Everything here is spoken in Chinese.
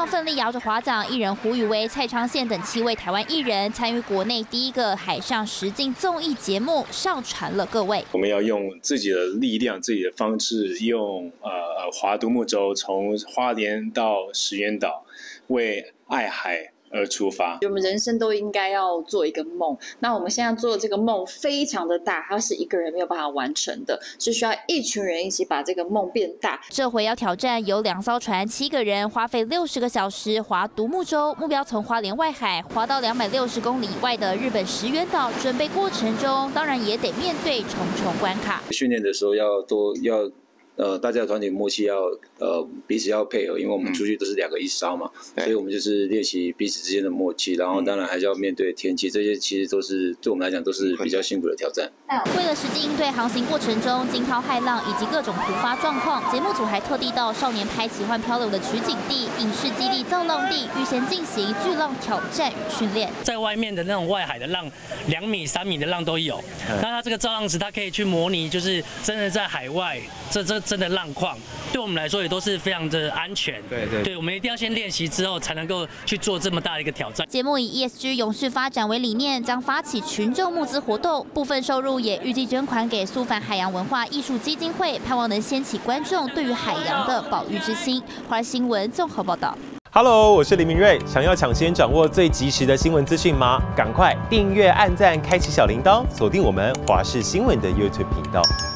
上奋力摇着划桨，艺人胡宇威、蔡昌宪等7位台湾艺人参与国内第一个海上实境综艺节目，上传了各位。 我们要用自己的力量、自己的方式，用划独木舟从花莲到石垣岛，为爱海而出发。 我们人生都应该要做一个梦，那我们现在做的这个梦非常的大，它是一个人没有办法完成的，是需要一群人一起把这个梦变大。 这回要挑战由2艘船7个人，花费60个小时划独木舟，目标从花莲外海划到260公里以外的日本石垣岛。准备过程中，当然也得面对重重关卡。 训练的时候大家的团体默契要彼此要配合，因为我们出去都是2个1艘嘛，所以我们就是练习彼此之间的默契，然后当然还是要面对天气，这些其实都是对我们来讲都是比较辛苦的挑战。 为了实际应对航行过程中惊涛骇浪以及各种突发状况，节目组还特地到少年拍奇幻漂流的取景地、影视基地造浪地，预先进行巨浪挑战与训练。 在外面的那种外海的浪，2米、3米的浪都有。那它这个造浪池，它可以去模拟，就是真的在海外，这真的浪况，对我们来说也都是非常的安全。对，我们一定要先练习之后，才能够去做这么大的一个挑战。 节目以 ESG 永续发展为理念，将发起群众募资活动，部分收入也预计捐款给苏凡海洋文化艺术基金会，盼望能掀起观众对于海洋的保育之心。华视新闻综合报道。 Hello， 我是林明瑞。想要抢先掌握最及时的新闻资讯吗？赶快订阅、按赞、开启小铃铛，锁定我们华视新闻的 YouTube 频道。